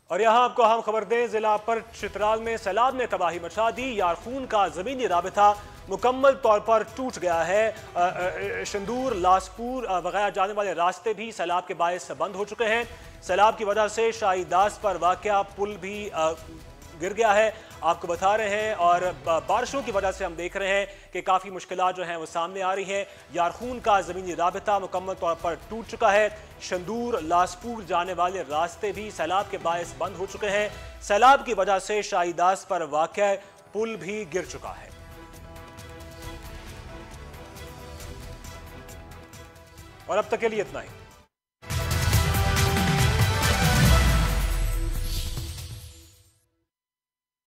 और यहाँ आपको अहम खबर दें, जिला पर चित्राल में सैलाब ने तबाही मचा दी। यारखून का जमीनी राबिता मुकम्मल तौर पर टूट गया है। शंदूर, लासपुर वगैरह जाने वाले रास्ते भी सैलाब के बायस बंद हो चुके हैं। सैलाब की वजह से शाहीदास पर वाक़या पुल भी गिर गया है, आपको बता रहे हैं। और बारिशों की वजह से हम देख रहे हैं कि काफ़ी मुश्किलात जो हैं वो सामने आ रही हैं। यारखून का ज़मीनी राबिता मुकम्मल तौर पर टूट चुका है। शंदूर, लासपुर जाने वाले रास्ते भी सैलाब के बायस बंद हो चुके हैं। सैलाब की वजह से शाहीदास पर वाक़या पुल भी गिर चुका है। और अब तक के लिए इतना ही।